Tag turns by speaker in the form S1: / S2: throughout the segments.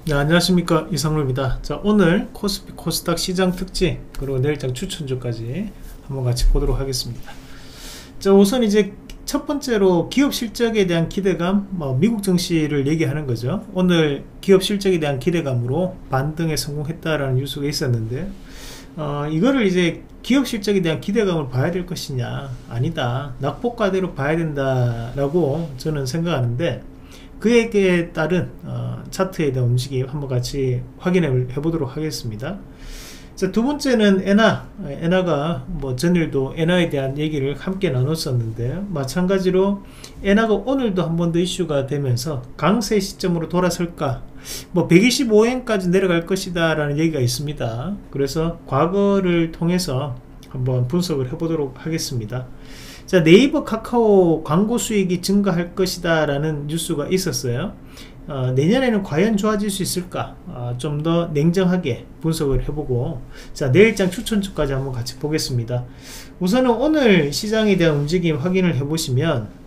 S1: 네, 안녕하십니까, 이상로입니다. 자, 오늘 코스피 코스닥 시장 특징 그리고 내일장 추천주까지 한번 같이 보도록 하겠습니다. 자, 우선 이제 첫 번째로 기업 실적에 대한 기대감, 미국 증시를 얘기하는 거죠. 오늘 기업 실적에 대한 기대감으로 반등에 성공했다라는 뉴스가 있었는데, 이거를 이제 기업 실적에 대한 기대감을 봐야 될 것이냐, 아니다, 낙폭과대로 봐야 된다라고 저는 생각하는데, 그에 따른 차트에 대한 움직임 한번 같이 확인해 보도록 하겠습니다. 자, 두 번째는 엔화가 전일도 엔화에 대한 얘기를 함께 나눴었는데, 마찬가지로 엔화가 오늘도 한 번 더 이슈가 되면서 강세 시점으로 돌아설까, 125엔까지 내려갈 것이다 라는 얘기가 있습니다. 그래서 과거를 통해서 한번 분석을 해 보도록 하겠습니다. 자, 네이버 카카오 광고 수익이 증가할 것이다 라는 뉴스가 있었어요. 내년에는 과연 좋아질 수 있을까, 좀 더 냉정하게 분석을 해보고, 자, 내일장 추천주까지 한번 같이 보겠습니다. 우선은 오늘 시장에 대한 움직임 확인을 해보시면,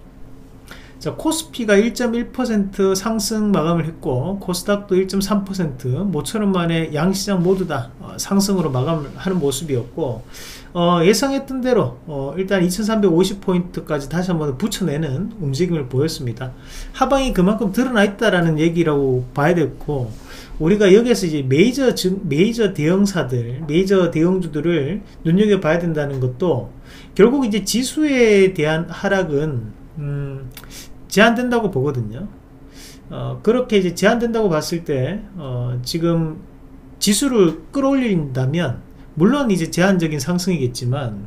S1: 자, 코스피가 1.1% 상승 마감을 했고, 코스닥도 1.3%, 모처럼 만에 양시장 모두 다 상승으로 마감을 하는 모습이었고, 예상했던 대로 일단 2350포인트까지 다시 한번 붙여내는 움직임을 보였습니다. 하방이 그만큼 드러나 있다라는 얘기라고 봐야 되고, 우리가 여기에서 이제 메이저 대형사들, 메이저 대형주들을 눈여겨봐야 된다는 것도, 결국 이제 지수에 대한 하락은 제한된다고 보거든요. 그렇게 이제 제한된다고 봤을 때, 지금 지수를 끌어올린다면, 물론 이제 제한적인 상승이겠지만,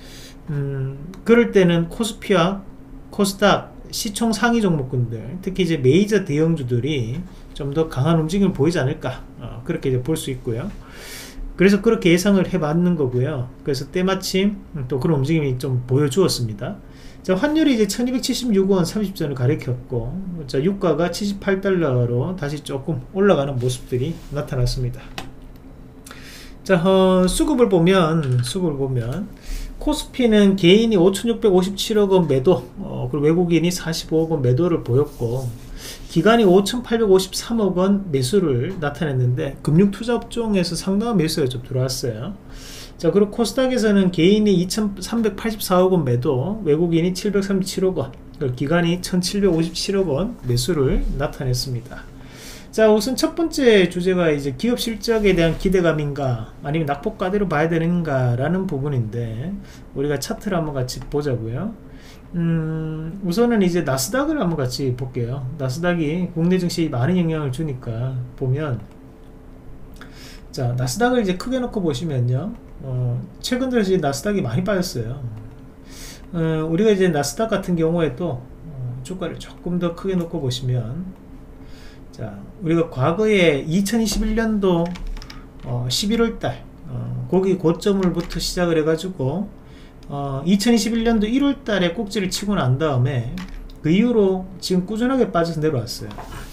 S1: 그럴 때는 코스피와 코스닥 시총 상위 종목군들, 특히 이제 메이저 대형주들이 좀 더 강한 움직임을 보이지 않을까, 그렇게 이제 볼 수 있고요. 그래서 그렇게 예상을 해봤는 거고요. 그래서 때마침 또 그런 움직임이 좀 보여주었습니다. 자, 환율이 이제 1276원 30전을 가리켰고, 자, 유가가 78달러로 다시 조금 올라가는 모습들이 나타났습니다. 자, 수급을 보면 코스피는 개인이 5657억원 매도, 그리고 외국인이 45억원 매도를 보였고, 기관이 5853억원 매수를 나타냈는데, 금융투자업종에서 상당한 매수가 좀 들어왔어요. 자, 그리고 코스닥에서는 개인이 2384억원 매도, 외국인이 737억원, 기관이 1757억원 매수를 나타냈습니다. 자, 우선 첫 번째 주제가 이제 기업 실적에 대한 기대감인가, 아니면 낙폭과대로 봐야 되는가 라는 부분인데, 우리가 차트를 한번 같이 보자고요. 우선은 이제 나스닥을 한번 같이 볼게요. 나스닥이 국내 증시에 많은 영향을 주니까 보면, 자, 나스닥을 이제 크게 놓고 보시면요, 최근 들어서 나스닥이 많이 빠졌어요. 우리가 이제 나스닥 같은 경우에도 주가를 조금 더 크게 놓고 보시면, 자, 우리가 과거에 2021년도 11월달 거기 고점을부터 시작을 해가지고 2021년도 1월달에 꼭지를 치고 난 다음에 그 이후로 지금 꾸준하게 빠져서 내려왔어요.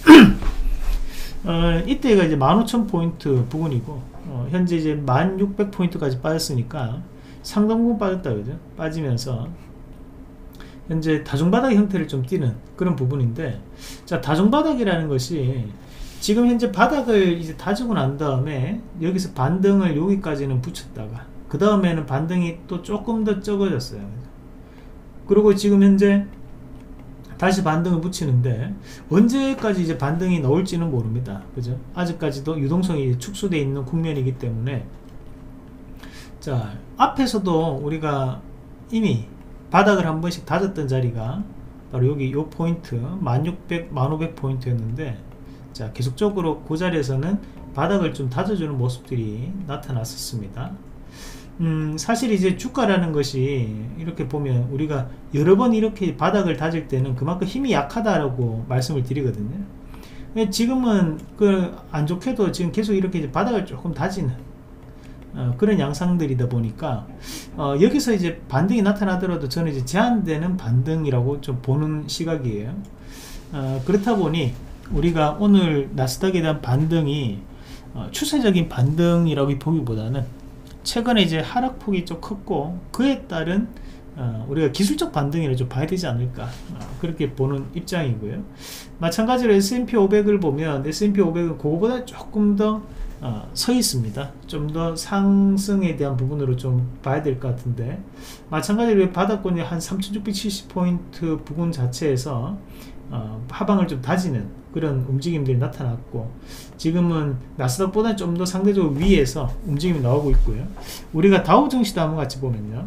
S1: 이때가 이제 15,000포인트 부근이고, 현재 이제 1600포인트까지 빠졌으니까 상당 부분 빠졌다, 그죠? 빠지면서 현재 다중바닥 형태를 좀 띠는 그런 부분인데, 자, 다중바닥이라는 것이 지금 현재 바닥을 이제 다지고 난 다음에 여기서 반등을 여기까지는 붙였다가 그 다음에는 반등이 또 조금 더 적어졌어요. 그리고 지금 현재 다시 반등을 붙이는데, 언제까지 이제 반등이 나올지는 모릅니다. 그죠? 아직까지도 유동성이 축소되어 있는 국면이기 때문에, 자, 앞에서도 우리가 이미 바닥을 한 번씩 다졌던 자리가 바로 여기 요 포인트 1600, 1500포인트였는데, 자, 계속적으로 그 자리에서는 바닥을 좀 다져주는 모습들이 나타났었습니다. 사실 이제 주가라는 것이 이렇게 보면, 우리가 여러 번 이렇게 바닥을 다질 때는 그만큼 힘이 약하다라고 말씀을 드리거든요. 지금은 안 좋게도 지금 계속 이렇게 이제 바닥을 조금 다지는 그런 양상들이다 보니까, 여기서 이제 반등이 나타나더라도 저는 이제 제한되는 반등이라고 좀 보는 시각이에요. 그렇다 보니 우리가 오늘 나스닥에 대한 반등이 추세적인 반등이라고 보기보다는, 최근에 이제 하락폭이 좀 컸고 그에 따른 우리가 기술적 반등이라 좀 봐야 되지 않을까, 그렇게 보는 입장이고요. 마찬가지로 S&P 500을 보면 S&P 500은 그거보다 조금 더 서 있습니다. 좀 더 상승에 대한 부분으로 좀 봐야 될 것 같은데, 마찬가지로 바닥권이 한 3670포인트 부근 자체에서 하방을 좀 다지는 그런 움직임들이 나타났고, 지금은 나스닥보다 좀 더 상대적으로 위에서 움직임이 나오고 있고요. 우리가 다우 증시도 한번 같이 보면요,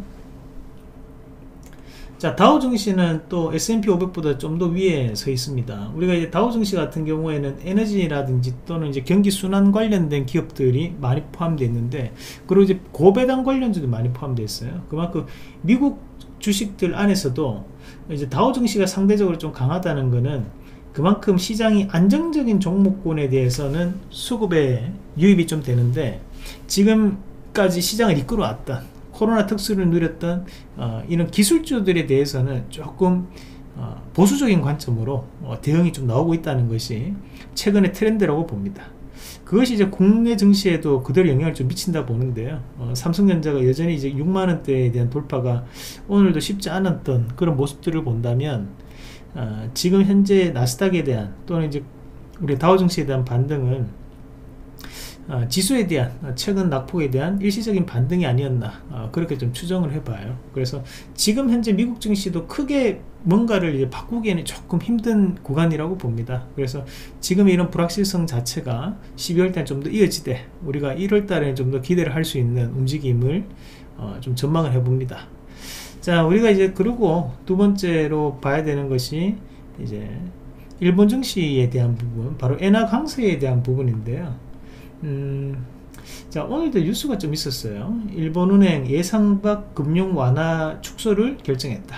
S1: 자, 다우 증시는 또 S&P 500보다 좀 더 위에 서 있습니다. 우리가 이제 다우 증시 같은 경우에는 에너지라든지 또는 이제 경기 순환 관련된 기업들이 많이 포함되어 있는데, 그리고 이제 고배당 관련주도 많이 포함되어 있어요. 그만큼 미국 주식들 안에서도 이제 다우 증시가 상대적으로 좀 강하다는 것은 그만큼 시장이 안정적인 종목군에 대해서는 수급에 유입이 좀 되는데, 지금까지 시장을 이끌어왔던 코로나 특수를 누렸던 이런 기술주들에 대해서는 조금 보수적인 관점으로 대응이 좀 나오고 있다는 것이 최근의 트렌드라고 봅니다. 그것이 이제 국내 증시에도 그대로 영향을 좀 미친다 보는데요. 삼성전자가 여전히 이제 6만원대에 대한 돌파가 오늘도 쉽지 않았던 그런 모습들을 본다면, 지금 현재 나스닥에 대한 또는 이제 우리 다우 증시에 대한 반등은 지수에 대한 최근 낙폭에 대한 일시적인 반등이 아니었나, 그렇게 좀 추정을 해봐요. 그래서 지금 현재 미국 증시도 크게 뭔가를 이제 바꾸기에는 조금 힘든 구간이라고 봅니다. 그래서 지금 이런 불확실성 자체가 12월달에 좀 더 이어지되 우리가 1월달에 좀 더 기대를 할 수 있는 움직임을 좀 전망을 해봅니다. 자, 우리가 이제 그리고 두 번째로 봐야 되는 것이 이제 일본 증시에 대한 부분, 바로 엔화 강세에 대한 부분인데요. 자, 오늘도 뉴스가 좀 있었어요. 일본은행 예상 밖 금융 완화 축소를 결정했다.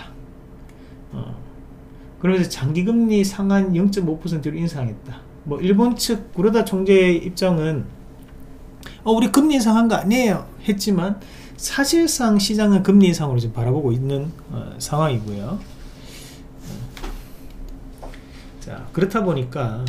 S1: 그러면서 장기금리 상한 0.5%로 인상했다. 뭐 일본 측 구로다 총재의 입장은 우리 금리 인상한 거 아니에요 했지만, 사실상 시장은 금리 인상으로 지금 바라보고 있는 상황이고요. 자, 그렇다 보니까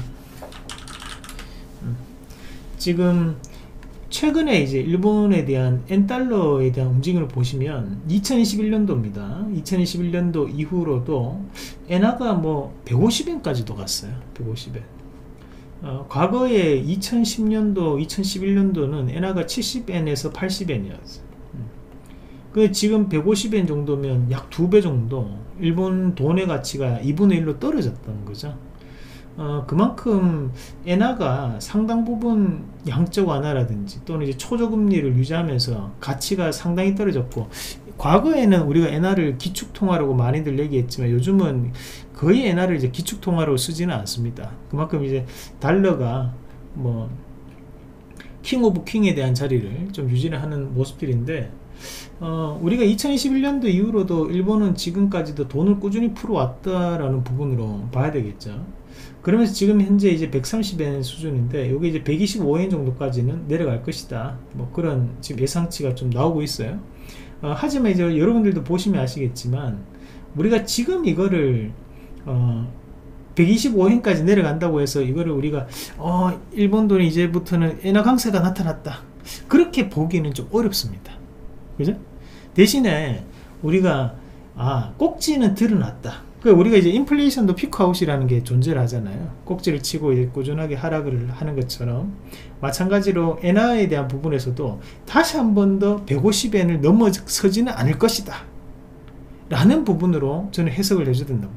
S1: 지금 최근에 이제 일본에 대한 엔달러에 대한 움직임을 보시면 2021년도입니다. 2021년도 이후로도 엔화가 뭐 150엔까지도 갔어요. 150엔. 과거에 2010년도, 2011년도는 엔화가 70엔에서 80엔이었어요. 그 지금 150엔 정도면 약 2배 정도 일본 돈의 가치가 2분의 1로 떨어졌던 거죠. 그만큼 엔화가 상당 부분 양적 완화라든지 또는 이제 초저금리를 유지하면서 가치가 상당히 떨어졌고, 과거에는 우리가 엔화를 기축통화라고 많이들 얘기했지만 요즘은 거의 엔화를 이제 기축통화로 쓰지는 않습니다. 그만큼 이제 달러가 뭐 킹 오브 킹에 대한 자리를 좀 유지를 하는 모습들인데, 우리가 2021년도 이후로도 일본은 지금까지도 돈을 꾸준히 풀어왔다라는 부분으로 봐야 되겠죠. 그러면서 지금 현재 이제 130엔 수준인데, 여기 이제 125엔 정도까지는 내려갈 것이다, 뭐 그런 지금 예상치가 좀 나오고 있어요. 하지만 이제 여러분들도 보시면 아시겠지만, 우리가 지금 이거를 125엔까지 내려간다고 해서 이거를 우리가 일본 돈이 이제부터는 엔화 강세가 나타났다, 그렇게 보기는 좀 어렵습니다. 그죠? 대신에 우리가 꼭지는 드러났다. 우리가 이제 인플레이션도 피크아웃이라는 게 존재를 하잖아요. 꼭지를 치고 이제 꾸준하게 하락을 하는 것처럼, 마찬가지로 엔화에 대한 부분에서도 다시 한 번 더 150엔을 넘어서지는 않을 것이다 라는 부분으로 저는 해석을 해줘야 된다고.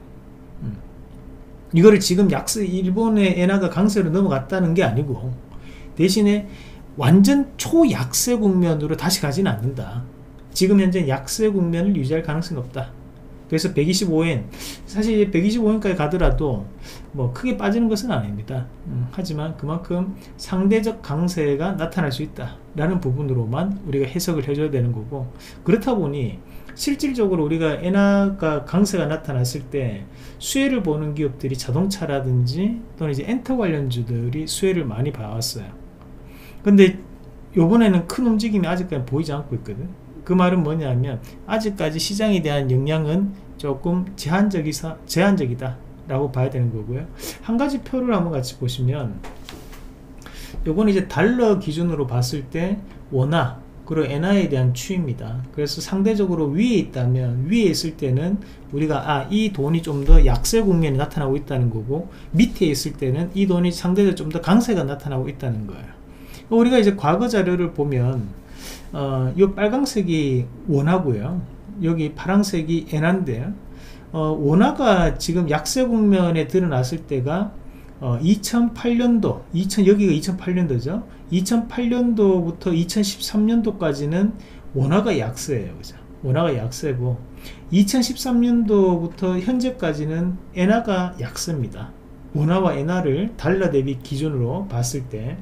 S1: 이거를 지금 일본의 엔화가 강세로 넘어갔다는 게 아니고, 대신에 완전 초약세 국면으로 다시 가지는 않는다. 지금 현재 약세 국면을 유지할 가능성이 없다. 그래서 125엔, 사실 125엔까지 가더라도 뭐 크게 빠지는 것은 아닙니다. 하지만 그만큼 상대적 강세가 나타날 수 있다 라는 부분으로만 우리가 해석을 해줘야 되는 거고, 그렇다 보니 실질적으로 우리가 엔화가 강세가 나타났을 때 수혜를 보는 기업들이 자동차라든지 또는 이제 엔터 관련주들이 수혜를 많이 봐왔어요. 근데 요번에는 큰 움직임이 아직까지 보이지 않고 있거든. 그 말은 뭐냐면, 아직까지 시장에 대한 영향은 조금 제한적이다 라고 봐야 되는 거고요. 한 가지 표를 한번 같이 보시면, 요건 이제 달러 기준으로 봤을 때 원화, 그리고 엔화에 대한 추이입니다. 그래서 상대적으로 위에 있다면, 위에 있을 때는 우리가 이 돈이 좀 더 약세 국면이 나타나고 있다는 거고, 밑에 있을 때는 이 돈이 상대적으로 좀 더 강세가 나타나고 있다는 거예요. 우리가 이제 과거 자료를 보면 이 빨강색이 원화고요, 여기 파란색이 엔화인데요. 원화가 지금 약세 국면에 드러났을 때가 2008년도, 여기가 2008년도죠. 2008년도부터 2013년도까지는 원화가 약세예요. 그죠? 원화가 약세고, 2013년도부터 현재까지는 엔화가 약세입니다. 원화와 엔화를 달러 대비 기준으로 봤을 때,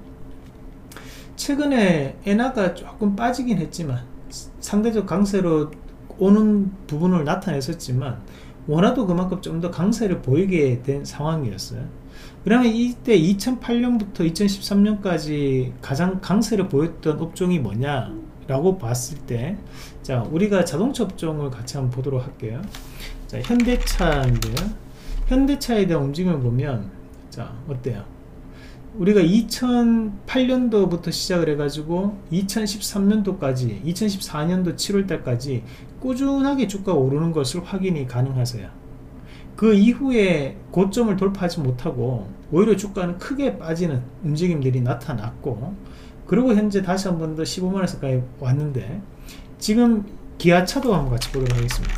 S1: 최근에 엔화가 조금 빠지긴 했지만, 상대적 강세로 오는 부분을 나타냈었지만, 원화도 그만큼 좀 더 강세를 보이게 된 상황이었어요. 그러면 이때 2008년부터 2013년까지 가장 강세를 보였던 업종이 뭐냐 라고 봤을 때, 자, 우리가 자동차 업종을 같이 한번 보도록 할게요. 자, 현대차인데요. 현대차에 대한 움직임을 보면, 자, 어때요? 우리가 2008년도부터 시작을 해가지고 2013년도까지, 2014년도 7월달까지 꾸준하게 주가가 오르는 것을 확인이 가능하세요. 그 이후에 고점을 돌파하지 못하고 오히려 주가는 크게 빠지는 움직임들이 나타났고, 그리고 현재 다시 한 번 더 15만원까지 왔는데, 지금 기아차도 한번 같이 보도록 하겠습니다.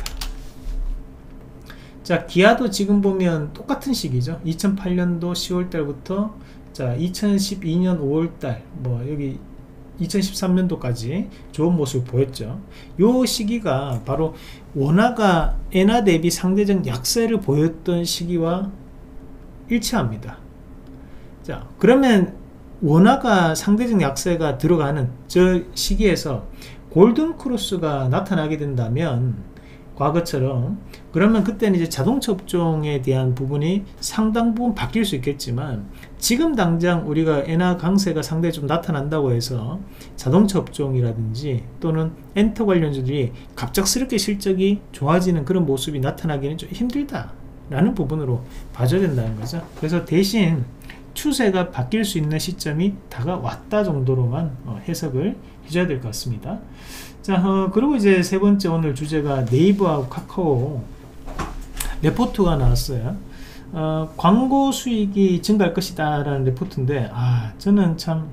S1: 자, 기아도 지금 보면 똑같은 시기죠. 2008년도 10월달부터 자 2012년 5월달, 뭐 여기 2013년도까지 좋은 모습을 보였죠. 요 시기가 바로 원화가 엔화 대비 상대적 약세를 보였던 시기와 일치합니다. 자, 그러면 원화가 상대적 약세가 들어가는 저 시기에서 골든 크로스가 나타나게 된다면, 과거처럼, 그러면 그때는 이제 자동차 업종에 대한 부분이 상당 부분 바뀔 수 있겠지만, 지금 당장 우리가 엔화 강세가 상당히 좀 나타난다고 해서 자동차 업종이라든지 또는 엔터 관련주들이 갑작스럽게 실적이 좋아지는 그런 모습이 나타나기는 좀 힘들다 라는 부분으로 봐줘야 된다는 거죠. 그래서 대신 추세가 바뀔 수 있는 시점이 다가왔다 정도로만 해석을 해줘야 될 것 같습니다. 자, 그리고 이제 세 번째 오늘 주제가 네이버하고 카카오 레포트가 나왔어요. 광고 수익이 증가할 것이다 라는 레포트인데, 저는 참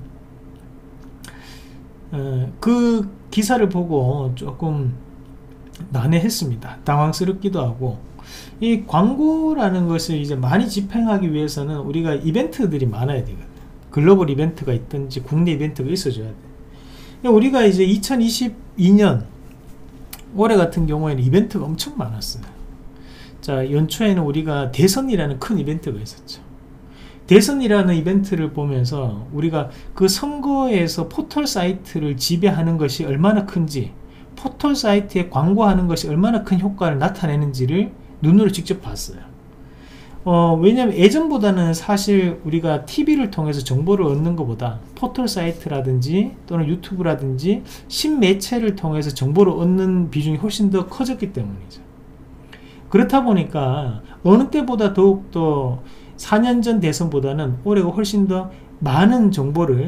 S1: 그 기사를 보고 조금 난해했습니다. 당황스럽기도 하고, 이 광고라는 것을 이제 많이 집행하기 위해서는 우리가 이벤트들이 많아야 되거든요. 글로벌 이벤트가 있든지 국내 이벤트가 있어줘야 돼. 우리가 이제 2022년 올해 같은 경우에는 이벤트가 엄청 많았어요. 자, 연초에는 우리가 대선이라는 큰 이벤트가 있었죠. 대선이라는 이벤트를 보면서 우리가 그 선거에서 포털 사이트를 지배하는 것이 얼마나 큰지, 포털 사이트에 광고하는 것이 얼마나 큰 효과를 나타내는지를 눈으로 직접 봤어요. 왜냐하면 예전보다는 사실 우리가 TV를 통해서 정보를 얻는 것보다 포털 사이트라든지 또는 유튜브라든지 신매체를 통해서 정보를 얻는 비중이 훨씬 더 커졌기 때문이죠. 그렇다 보니까 어느 때보다 더욱더 4년 전 대선보다는 올해가 훨씬 더 많은 정보를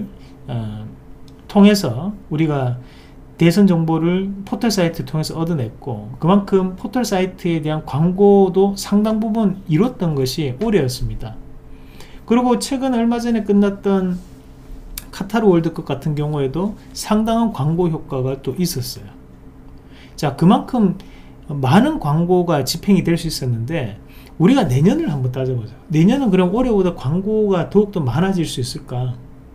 S1: 통해서 우리가 대선 정보를 포털 사이트를 통해서 얻어냈고, 그만큼 포털 사이트에 대한 광고도 상당 부분 이뤘던 것이 올해였습니다. 그리고 최근 얼마 전에 끝났던 카타르 월드컵 같은 경우에도 상당한 광고 효과가 또 있었어요. 자, 그만큼 많은 광고가 집행이 될 수 있었는데, 우리가 내년을 한번 따져보자. 내년은 그럼 올해보다 광고가 더욱더 많아질 수 있을까?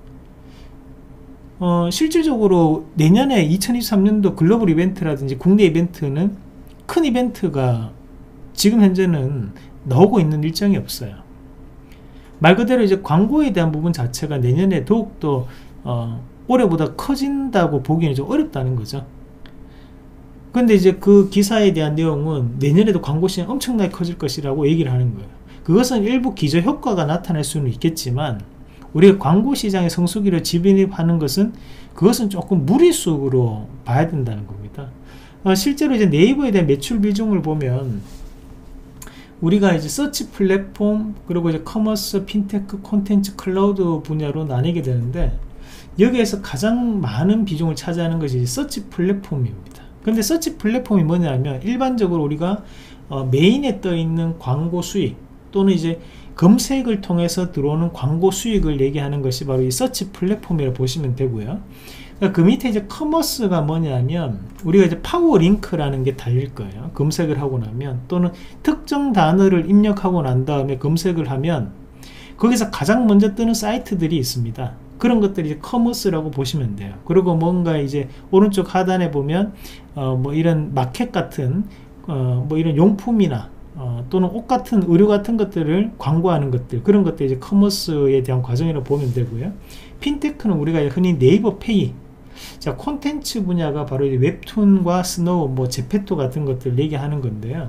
S1: 실질적으로 내년에 2023년도 글로벌 이벤트라든지 국내 이벤트는 큰 이벤트가 지금 현재는 나오고 있는 일정이 없어요. 말 그대로 이제 광고에 대한 부분 자체가 내년에 더욱더 올해보다 커진다고 보기에는 좀 어렵다는 거죠. 근데 이제 그 기사에 대한 내용은 내년에도 광고 시장 엄청나게 커질 것이라고 얘기를 하는 거예요. 그것은 일부 기저효과가 나타날 수는 있겠지만, 우리가 광고 시장의 성수기를 진입하는 것은 그것은 조금 무리수로 봐야 된다는 겁니다. 실제로 이제 네이버에 대한 매출 비중을 보면 우리가 이제 서치 플랫폼, 그리고 이제 커머스, 핀테크, 콘텐츠, 클라우드 분야로 나뉘게 되는데, 여기에서 가장 많은 비중을 차지하는 것이 서치 플랫폼입니다. 근데 서치 플랫폼이 뭐냐면 일반적으로 우리가 메인에 떠 있는 광고 수익 또는 이제 검색을 통해서 들어오는 광고 수익을 얘기하는 것이 바로 이 서치 플랫폼이라고 보시면 되고요. 그러니까 그 밑에 이제 커머스가 뭐냐면 우리가 이제 파워 링크라는 게 달릴 거예요. 검색을 하고 나면 또는 특정 단어를 입력하고 난 다음에 검색을 하면 거기서 가장 먼저 뜨는 사이트들이 있습니다. 그런 것들이 이제 커머스라고 보시면 돼요. 그리고 뭔가 이제 오른쪽 하단에 보면 뭐 이런 마켓 같은 뭐 이런 용품이나 또는 옷 같은 의류 같은 것들을 광고하는 것들, 그런 것들이 이제 커머스에 대한 과정이라고 보면 되고요. 핀테크는 우리가 흔히 네이버 페이, 자 콘텐츠 분야가 바로 이제 웹툰과 스노우, 뭐 제페토 같은 것들 얘기하는 건데요.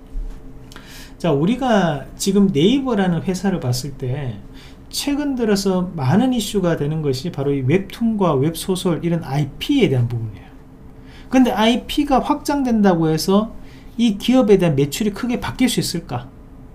S1: 자 우리가 지금 네이버라는 회사를 봤을 때 최근 들어서 많은 이슈가 되는 것이 바로 이 웹툰과 웹소설 이런 IP에 대한 부분이에요. 근데 IP가 확장된다고 해서 이 기업에 대한 매출이 크게 바뀔 수 있을까?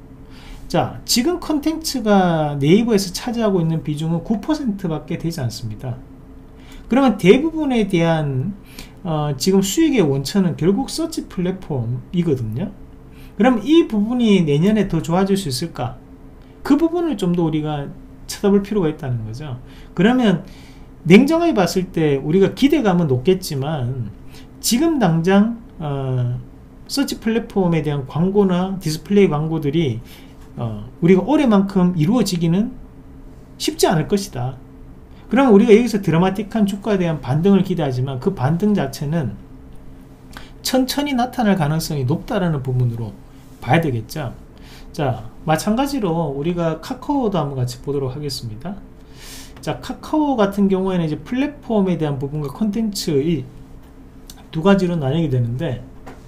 S1: 자 지금 컨텐츠가 네이버에서 차지하고 있는 비중은 9% 밖에 되지 않습니다. 그러면 대부분에 대한 지금 수익의 원천은 결국 서치 플랫폼이거든요. 그럼 이 부분이 내년에 더 좋아질 수 있을까? 그 부분을 좀 더 우리가 쳐다볼 필요가 있다는 거죠. 그러면 냉정하게 봤을 때 우리가 기대감은 높겠지만 지금 당장 서치 플랫폼에 대한 광고나 디스플레이 광고들이 우리가 올해만큼 이루어지기는 쉽지 않을 것이다. 그러면 우리가 여기서 드라마틱한 주가에 대한 반등을 기대하지만 그 반등 자체는 천천히 나타날 가능성이 높다라는 부분으로 봐야 되겠죠. 자 마찬가지로 우리가 카카오도 한번 같이 보도록 하겠습니다. 자 카카오 같은 경우에는 이제 플랫폼에 대한 부분과 콘텐츠 이 두 가지로 나뉘게 되는데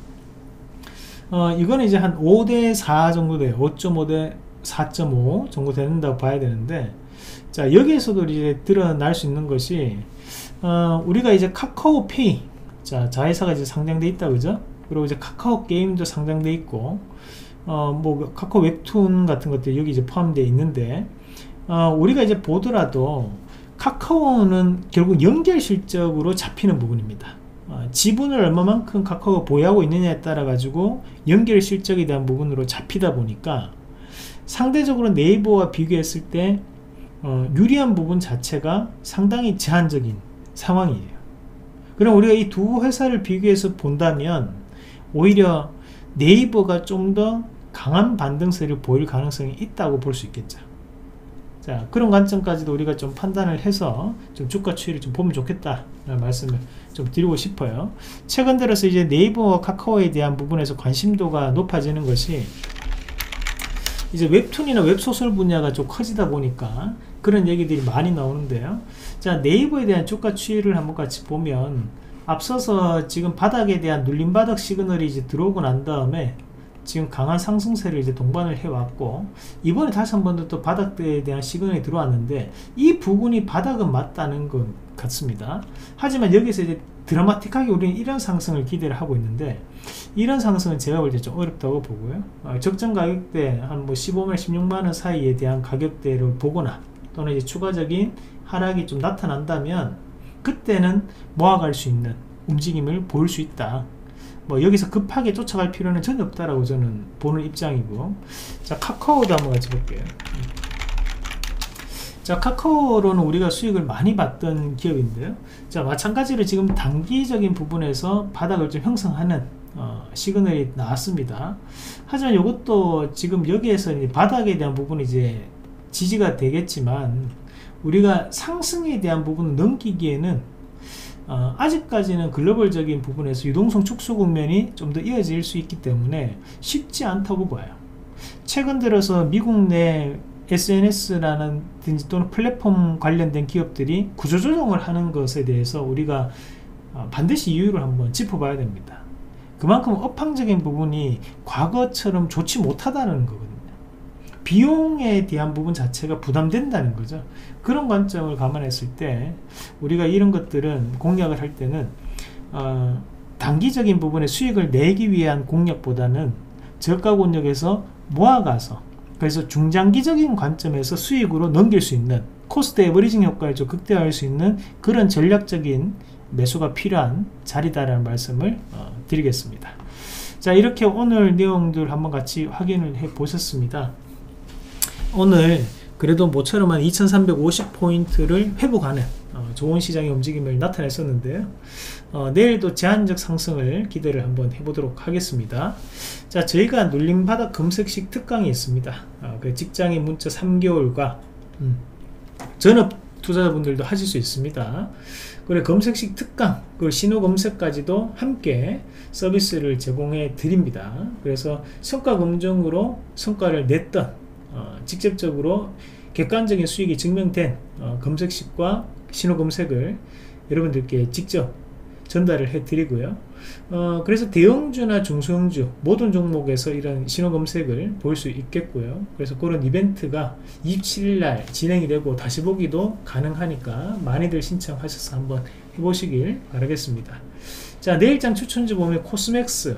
S1: 이거는 이제 한 5대4 정도 돼요. 5.5 대 4.5 정도 된다고 봐야 되는데, 자 여기에서도 이제 드러날 수 있는 것이 우리가 이제 카카오페이, 자 자회사가 이제 상장돼 있다 그죠? 그리고 이제 카카오 게임도 상장돼 있고 뭐 카카오 웹툰 같은 것들이 여기 이제 포함되어 있는데 우리가 이제 보더라도 카카오는 결국 연결 실적으로 잡히는 부분입니다. 지분을 얼마만큼 카카오가 보유하고 있느냐에 따라 가지고 연결 실적에 대한 부분으로 잡히다 보니까 상대적으로 네이버와 비교했을 때 유리한 부분 자체가 상당히 제한적인 상황이에요. 그럼 우리가 이 두 회사를 비교해서 본다면 오히려 네이버가 좀 더 강한 반등세를 보일 가능성이 있다고 볼 수 있겠죠. 자 그런 관점까지도 우리가 좀 판단을 해서 좀 주가 추이를 좀 보면 좋겠다라는 말씀을 좀 드리고 싶어요. 최근 들어서 이제 네이버와 카카오에 대한 부분에서 관심도가 높아지는 것이 이제 웹툰이나 웹소설 분야가 좀 커지다 보니까 그런 얘기들이 많이 나오는데요. 자 네이버에 대한 주가 추이를 한번 같이 보면 앞서서 지금 바닥에 대한 눌림바닥 시그널이 이제 들어오고 난 다음에 지금 강한 상승세를 이제 동반을 해왔고, 이번에 다시 한 번 더 또 바닥대에 대한 시그널이 들어왔는데 이 부분이 바닥은 맞다는 것 같습니다. 하지만 여기서 이제 드라마틱하게 우리는 이런 상승을 기대를 하고 있는데 이런 상승은 제가 볼 때 좀 어렵다고 보고요. 적정 가격대 한 뭐 15만 16만원 사이에 대한 가격대를 보거나 또는 이제 추가적인 하락이 좀 나타난다면 그때는 모아갈 수 있는 움직임을 보일 수 있다. 뭐 여기서 급하게 쫓아갈 필요는 전혀 없다라고 저는 보는 입장이고, 자 카카오도 한번 같이 볼게요. 자 카카오로는 우리가 수익을 많이 봤던 기업인데요. 자 마찬가지로 지금 단기적인 부분에서 바닥을 좀 형성하는 시그널이 나왔습니다. 하지만 이것도 지금 여기에서 이제 바닥에 대한 부분이 이제 지지가 되겠지만 우리가 상승에 대한 부분을 넘기기에는 아직까지는 글로벌적인 부분에서 유동성 축소 국면이 좀 더 이어질 수 있기 때문에 쉽지 않다고 봐요. 최근 들어서 미국 내 SNS라는 또는 플랫폼 관련된 기업들이 구조조정을 하는 것에 대해서 우리가 반드시 이유를 한번 짚어봐야 됩니다. 그만큼 업황적인 부분이 과거처럼 좋지 못하다는 거거든요. 비용에 대한 부분 자체가 부담된다는 거죠. 그런 관점을 감안했을 때 우리가 이런 것들은 공략을 할 때는 단기적인 부분에 수익을 내기 위한 공략보다는 저가 권역에서 모아가서, 그래서 중장기적인 관점에서 수익으로 넘길 수 있는 코스트 에버리징 효과를 좀 극대화할 수 있는 그런 전략적인 매수가 필요한 자리다라는 말씀을 드리겠습니다. 자, 이렇게 오늘 내용들 한번 같이 확인을 해 보셨습니다. 오늘 그래도 모처럼 한 2350포인트를 회복하는 좋은 시장의 움직임을 나타냈었는데요. 내일도 제한적 상승을 기대를 한번 해보도록 하겠습니다. 자, 저희가 눌림바닥 검색식 특강이 있습니다. 그 직장인 문자 3개월과 전업 투자자분들도 하실 수 있습니다. 그리고 검색식 특강, 그리고 신호 검색까지도 함께 서비스를 제공해 드립니다. 그래서 성과 검증으로 성과를 냈던 직접적으로 객관적인 수익이 증명된 검색식과 신호 검색을 여러분들께 직접 전달을 해 드리고요. 그래서 대형주나 중소형주 모든 종목에서 이런 신호 검색을 볼 수 있겠고요. 그래서 그런 이벤트가 27일날 진행이 되고 다시 보기도 가능하니까 많이들 신청하셔서 한번 해보시길 바라겠습니다. 자, 내일장 추천주 보면 코스맥스.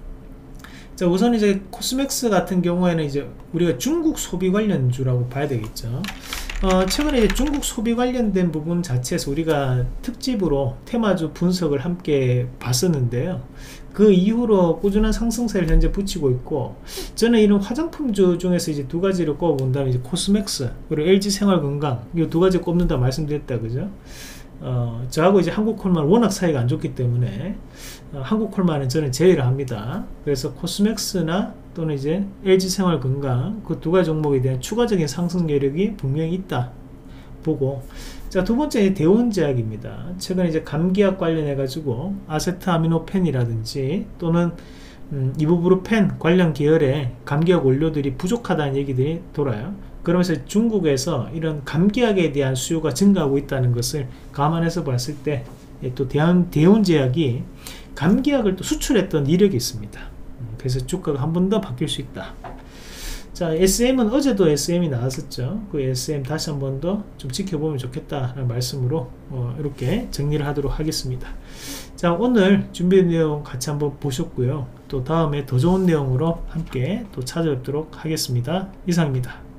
S1: 자, 우선 이제 코스맥스 같은 경우에는 이제 우리가 중국 소비 관련주라고 봐야 되겠죠. 최근에 이제 중국 소비 관련된 부분 자체에서 우리가 특집으로 테마주 분석을 함께 봤었는데요. 그 이후로 꾸준한 상승세를 현재 붙이고 있고, 저는 이런 화장품주 중에서 이제 두 가지를 꼽아본다면 이제 코스맥스 그리고 LG생활건강 이 두 가지 꼽는다 말씀드렸다, 그죠? 저하고 이제 한국콜만 워낙 사이가 안 좋기 때문에 한국콜만은 저는 제외를 합니다. 그래서 코스맥스나 또는 이제 LG생활건강 그 두 가지 종목에 대한 추가적인 상승 여력이 분명히 있다 보고, 자, 두 번째 대원제약입니다. 최근에 이제 감기약 관련해 가지고 아세트아미노펜이라든지 또는 이부브루펜 관련 계열의 감기약 원료들이 부족하다는 얘기들이 돌아요. 그러면서 중국에서 이런 감기약에 대한 수요가 증가하고 있다는 것을 감안해서 봤을 때 또 대운제약이 감기약을 또 수출했던 이력이 있습니다. 그래서 주가가 한 번 더 바뀔 수 있다. 자, SM은 어제도 SM이 나왔었죠. 그 SM 다시 한 번 더 좀 지켜보면 좋겠다는 말씀으로 이렇게 정리를 하도록 하겠습니다. 자, 오늘 준비된 내용 같이 한번 보셨고요. 또 다음에 더 좋은 내용으로 함께 또 찾아뵙도록 하겠습니다. 이상입니다.